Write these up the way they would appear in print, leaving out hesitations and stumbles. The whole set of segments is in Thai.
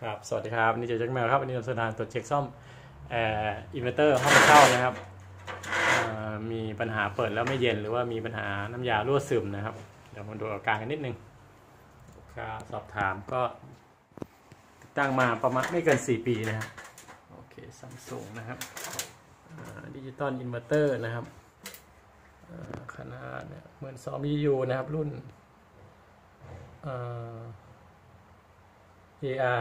ครับสวัสดีครับนี่เจแจ็คแมวครับวันนี้เราจะทางตรวจเช็คซ่อมอินเวอร์เตอร์ห้องเช่านะครับมีปัญหาเปิดแล้วไม่เย็นหรือว่ามีปัญหาน้ำยารั่วซึมนะครับเดี๋ยวมาดูอาการกันนิดนึงสอบถามก็ติดตั้งมาประมาณไม่เกิน4 ปีนะครับโอเคซัมซุงนะครับดิจิตอลอินเวอร์เตอร์นะครับขนาด12 EU นะครับรุ่นAR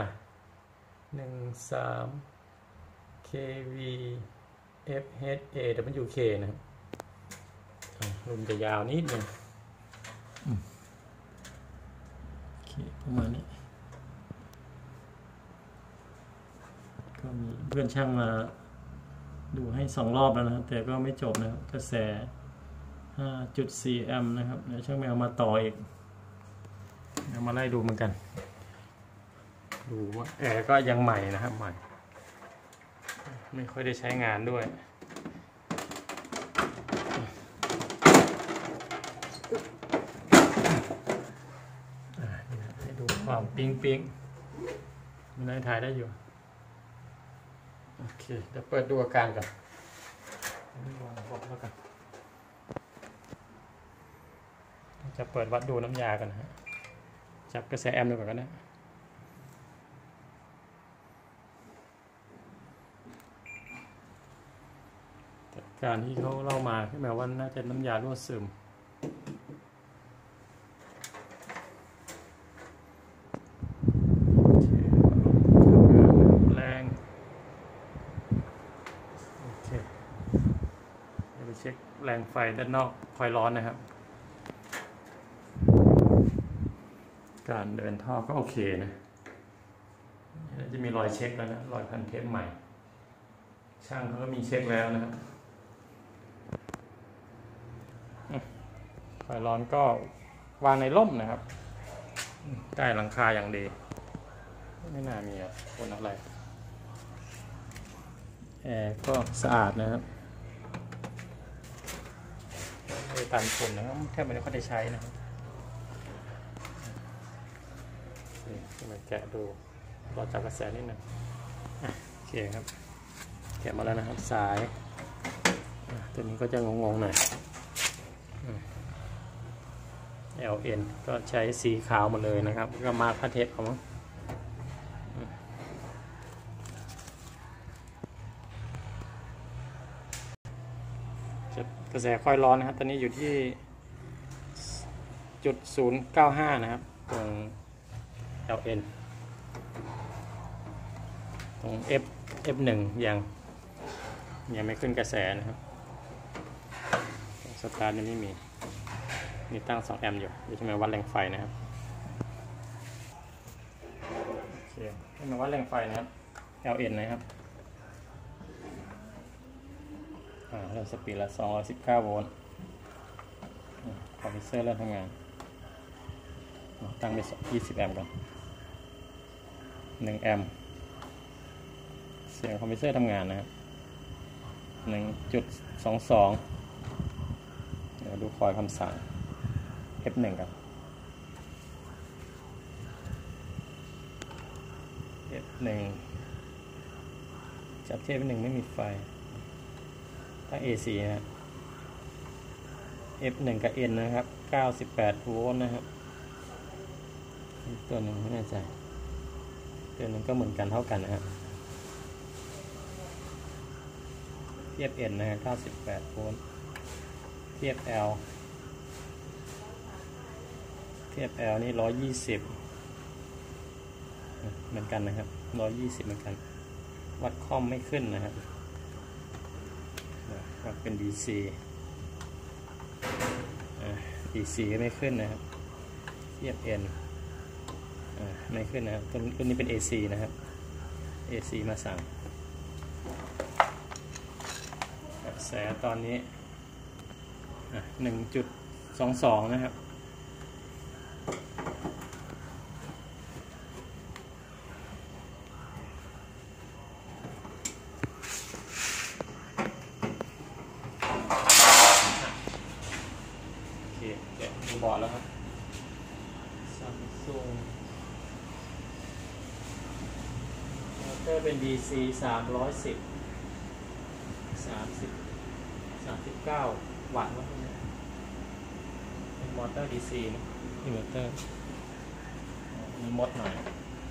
13 KV FHA WK นะครับรุ่นจะยาวนิดนึงโอเคประมาณนี้ก็มีเพื่อนช่างมาดูให้2 รอบแล้วนะครับแต่ก็ไม่จบนะครับกระแส 5.4 แอมป์นะครับเดี๋ยวช่างแมวมาต่ออีกเดี๋ยวมาไล่ดูเหมือนกันดูว่าแอร์ก็ยังใหม่นะครับใหม่ไม่ค่อยได้ใช้งานด้วยให้ดูความปิ๊งมันได้ถ่ายได้อยู่โอเคเดี๋ยวเปิดดูอาการก่อนวางบอกแล้วกันจะเปิดวัดดูน้ำยากันนะฮะจับกระแสแอมป์ดูก่อนนะการที่เขาเล่ามาคือหมายว่าน่าจะน้ำยารั่วซึมแรงโอเคเดี๋ยวไปเช็คแรงไฟด้านนอกคอยร้อนนะครับการเดินท่อก็โอเคนะจะมีรอยเช็คแล้วนะรอยพันเทปใหม่ช่างเขาก็มีเช็คแล้วนะครับไฟร้อนก็วางในร่มนะครับใต้หลังคาอย่างดีไม่น่ามีคนอะไรแอร์ก็สะอาดนะครับไม่ตันฝุ่นนะครับแทบไม่ได้ค่อยได้ใช้นะครับมาแกะดูรอจับกระแสนิดหนึ่งโอเคครับแกะมาแล้วนะครับสายตัวนี้ก็จะงงๆหน่อยLN ก็ใช้สีขาวหมดเลยนะครับก็มาร์คเทปเอามั้งกระแสคอยร้อนนะครับตอนนี้อยู่ที่0.095นะครับตรง LN ตรง F1 ยังไม่ขึ้นกระแสนะครับสตาร์ทยังไม่มีนี่ตั้ง2 แอมป์อยู่เดี๋ยวจะมาวัดแรงไฟนะครับโอเคจะมาวัดแรงไฟนะครับ LN นะครับเริ่มสปีดละ219 โวลต์คอมเพรสเซอร์เริ่มทำงานตั้งไป20 แอมป์ก่อน1 แอมป์เสียงคอมเพรสเซอร์ทำงานนะครับ 1.22 เดี๋ยวดูคอยคำสั่ง F1 กัน F1 จับที่ F1 ไม่มีไฟตั้ง AC นะ F1 กับ N นะครับ98 โวลต์นะครับตัวหนึ่งไม่แน่ใจตัวหนึ่งก็เหมือนกันเท่ากันนะครับ F1 นะครับ98 โวลต์TFL นี่120เหมือนกันนะครับ120เหมือนกันวัดคอมไม่ขึ้นนะครับวัดเป็น DC ก็ไม่ขึ้นนะครับ TFN ไม่ขึ้นนะครับตัวนี้เป็น AC นะครับ AC มาสั่งกระแสตอนนี้1.22 นะครับโอเคเดี๋ยวดูบอร์ดแล้วครับซัมซุงเตอร์เป็น DC 39 วัตต์ว่าเป็นมอเตอร์ DC นะอินเวอร์เตอร์มีมดหน่อย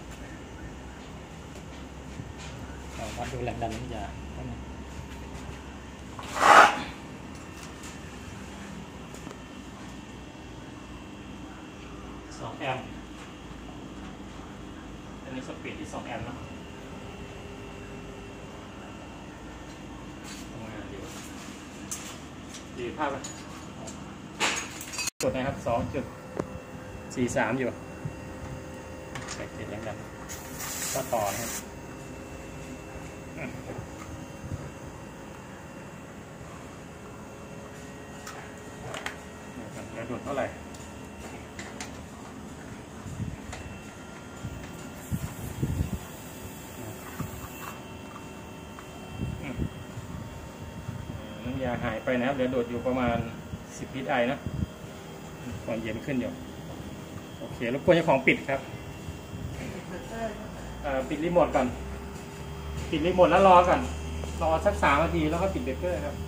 วัดดูแรงดันน้ำยา2 แอมป์อันนี้สปีดที่2 แอมป์นะทำงานดีภาพไหมกดนะครับ 2.43 อยู่ใส่เกจแรงดันก็ต่อนะครับแรงดุดเท่าไหร่น้ำยาหายไปนะครับเหลือดูดอยู่ประมาณ10 PSI นะก่อนเย็นขึ้นอยู่โอเครบกวนเจ้าของปิดครับปิดรีโมทก่อนปิดรีโมทแล้วรอก่อนรอสัก3 นาทีแล้วก็ปิดเบรกเกอร์ครับ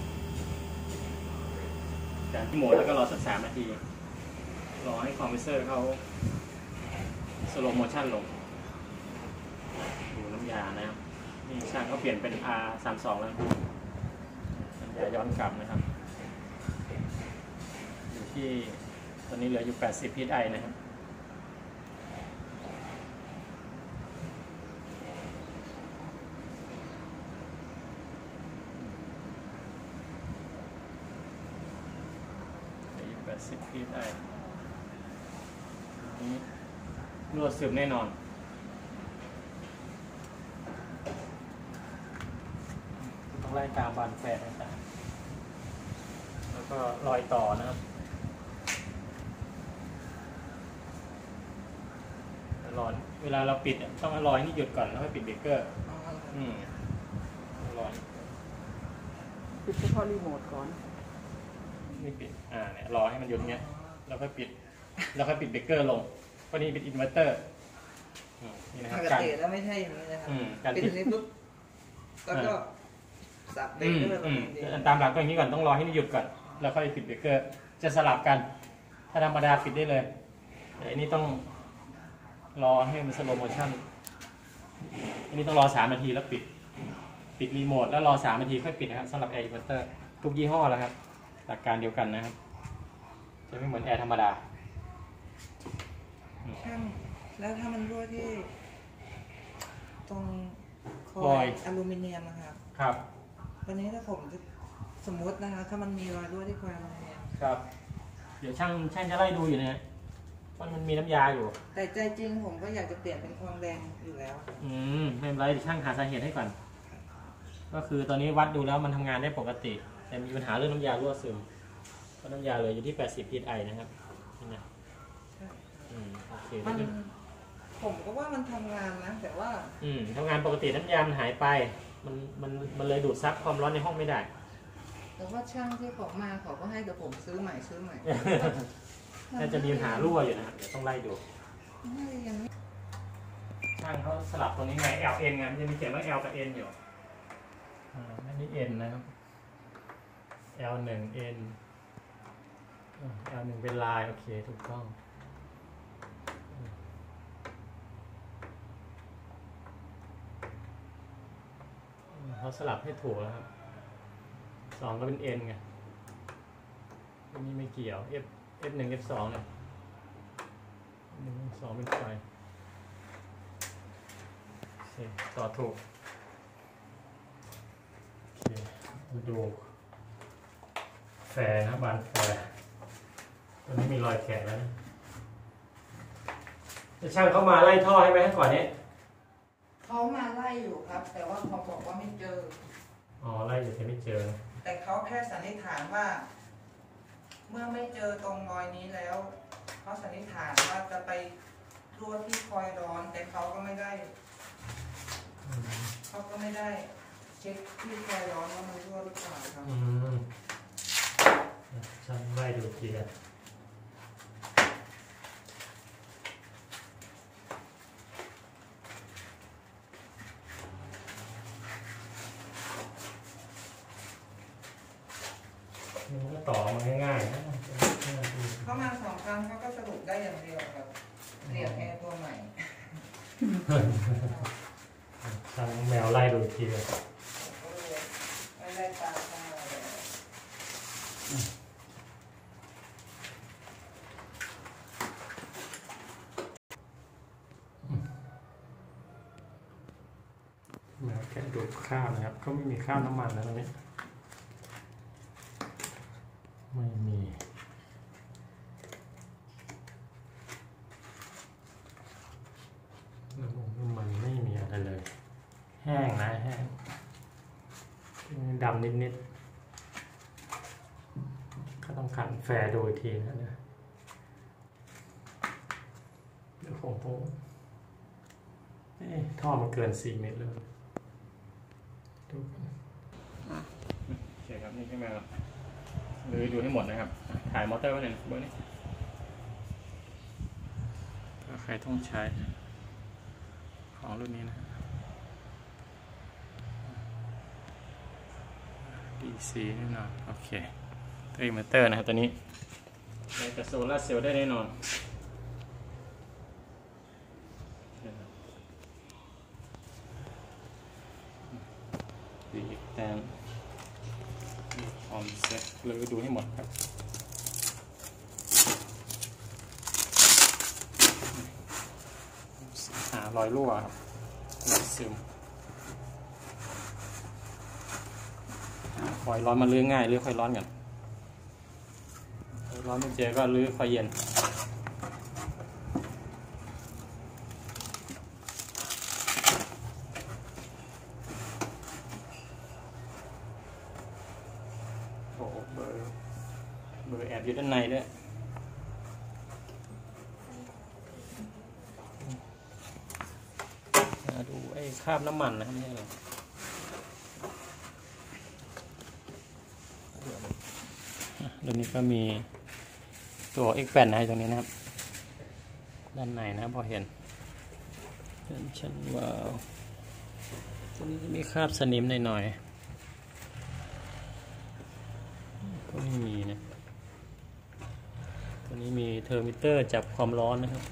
จากที่โหมดแล้วก็รอสัก3 นาทีรอให้คอมเพรสเซอร์เขาสโลว์โมชั่นลงดูน้ำยานะครับนี่ช่างเขาเปลี่ยนเป็น R32 แล้วน้ำยาย้อนกลับนะครับอยู่ที่ตอนนี้เหลืออยู่80 PSI นะครับ10 PSI นี้รั่วซึมแน่นอนต้องไล่ตามบานแฝดต่างๆแล้วก็รอยต่อนะครับเวลาเราปิดต้องเอารอยนี่หยุดก่อนแล้วค่อยปิดเบรกเกอร์รอยปิดเฉพาะรีโมทก่อนไม่ปิดเนี่ยรอให้มันหยุดเงี้ยแล้วค่อยปิดเบรกเกอร์ลงเพราะนี่เป็นอินเวอร์เตอร์นี่นะครับการปิดแล้วไม่ใช่อย่างนี้นะครับปิดนี้ปุ๊บแล้วก็สับเบรกเกอร์ตามหลักก็อย่างนี้ก่อนต้องรอให้นี่หยุดก่อนแล้วค่อยปิดเบรกเกอร์จะสลับกันถ้าธรรมดาปิดได้เลยแต่อันนี้ต้องรอให้มันสโลว์โมชั่นอันนี้ต้องรอ3 นาทีแล้วปิดรีโมทแล้วรอ3 นาทีค่อยปิดนะครับสำหรับแอร์อินเวอร์เตอร์ทุกยี่ห้อแล้วครับหลักการเดียวกันนะครับจะไม่เหมือนแอร์ธรรมดาช่างแล้วถ้ามันรั่วที่ตรงคอยอลูมิเนียมนะครับครับวันนี้ถ้าผมสมมตินะคะถ้ามันมีรอยรั่วที่คอยอลูมิเนียมครับเดี๋ยวช่างจะไล่ดูอยู่นะว่ามันมีน้ำยาอยู่แต่ใจจริงผมก็อยากจะเปลี่ยนเป็นทองแดงอยู่แล้วไม่เป็นไรช่างหาสาเหตุให้ก่อนก็คือตอนนี้วัดดูแล้วมันทำงานได้ปกติแต่มีปัญหาเรื่องน้ำยารั่วซึมเพราะน้ำยาเลยอยู่ที่80 PSI นะครับนี่นะโอเคผมก็ว่ามันทำงานนะแต่ว่าทำงานปกติน้ำยามันหายไปมันเลยดูดซับความร้อนในห้องไม่ได้แต่ว่าช่างที่เขามาเขาก็ให้กับผมซื้อใหม่น่าจะมีปัญหารั่วอยู่นะครับเดี๋ยวต้องไล่ดูช่างเขาสลับตรงนี้ไง LN ไงจะมีเขียนว่า L กับ N อยู่อันนี้ N นะครับ L1 N L1 เป็นลายโอเคถูกต้องเขาสลับให้ถูกแล้วครับ2ก็เป็น N ไงอันนี้ไม่เกี่ยว F1 F2 เนี่ย1 2เป็นไฟโอเคต่อถูกโอเคดูแฝงครับบานแฝงตอนนี้มีรอยแขกแล้วนะจะช่างเขามาไล่ท่อให้ไหมก่อนนี้เขามาไล่อยู่ครับแต่ว่าเขาบอกว่าไม่เจอไล่อยู่แต่ไม่เจอแต่เขาแค่สันนิษฐานว่าเมื่อไม่เจอตรงรอยนี้แล้วเขาสันนิษฐานว่าจะไปรั่วที่คอยร้อนแต่เขาก็ไม่ได้เช็คที่คอยร้อนว่ามันรั่วหรือเปล่าครับช่างไล่ดูทีละช่างแมวไล่ดูทีเลยไม่ได้ตามมาเลยแมวแกะดูข้าวนะครับก็ไม่มีข้าวน้ำมันแล้วตรงนี้ไม่มีน้ำมันไม่มีอะไรเลยแห้งนะแห้งดำนิดๆก็ต้องขันแฟร์โดยทีนะเนี่ยเดี๋ยวผมท่อมันเกิน4 เมตรเลยดูกันโอเคครับนี่ใช่ไหมครับหรือดูให้หมดนะครับถ่ายมอเตอร์ไว้หน่อยเบอร์นี้ถ้าใครต้องใช้ของรุ่นนี้นะ DC แน่นอนโอเคตัวอินเวอร์เตอร์นะครับตัวนี้ในกับโซลาร์เซลล์ได้แน่นอนดีแตนออมเซ็ตหรือดูให้หมดครับหารอยรั่วครับรอยซึมคอยร้อนมาลื้อง่ายลื้อคอยร้อนกันร้อนไม่เจอก็ลื้อคอยเย็นโอ้เบอร์แอบอยู่ด้านในด้วยดูไอ้คราบน้ำมันนะครับนี่อะไรตรงนี้ก็มีตัว X8 นะตรงนี้นะครับด้านในนะพอเห็นชั้นวาล์วตรงนี้จะมีคราบสนิมหน่อยๆก็ไม่มีนะตัวนี้มีเทอร์มิเตอร์จับความร้อนนะครับ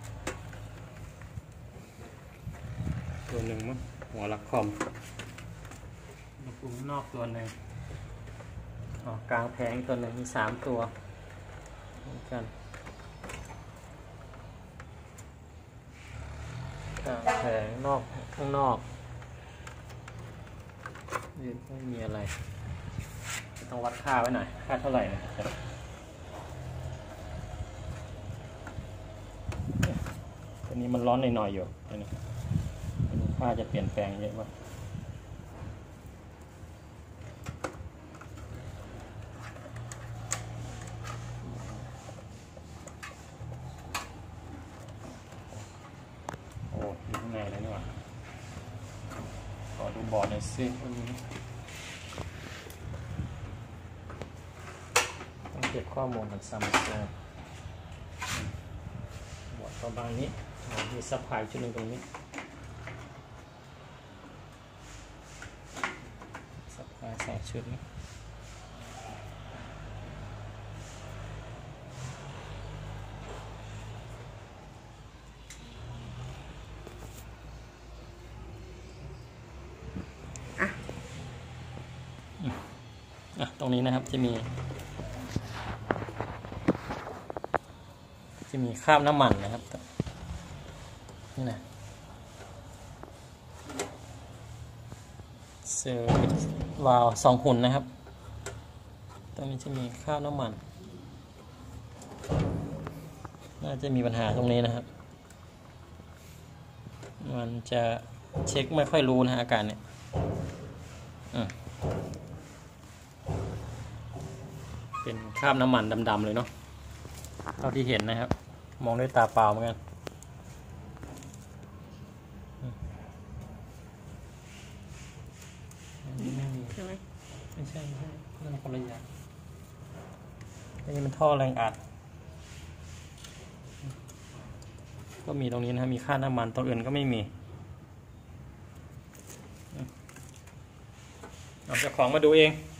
ตัวหนึ่งมั้งหัวลักคอมอุณหภูมินอกตัวหนึ่งกลางแผงตัวหนึ่งมี3 ตัวเหมือนกันกลางแผงนอกข้างนอกนี่ไม่มีอะไรต้องวัดค่าไว้หน่อยค่าเท่าไหร่นะครับตัวนี้มันร้อนหน่อยๆอยู่ตัวนี้ค่าจะเปลี่ยนแปลงเยอะมากอยู่ข้างในแล้วนี่หว่าขอดูบอร์ดหน่อยสิวันนี้ต้องเก็บข้อมูลกับซัมซุงบอร์ดประมาณนี้มีซัพพลายชุดหนึ่งตรงนี้ซัพพลาย2 ชุดนี้ตรงนี้นะครับจะมีคราบน้ำมันนะครับนี่นะเซอร์วิสวาล์ว2 หุ่นนะครับตรงนี้จะมีคราบน้ำมันน่าจะมีปัญหาตรงนี้นะครับมันจะเช็คไม่ค่อยรู้นะอาการเนี่ยเป็นคราบน้ำมันดำๆเลยเนาะเท่าที่เห็นนะครับมองด้วยตาเปล่าเหมือนกันใช่ไหมไม่ใช่นั่นคนละอย่างนี่มันท่อแรงอัดก็มีตรงนี้นะครับมีค่าน้ำมันตัวอื่นก็ไม่มีเอาเจ้าของมาดูเอง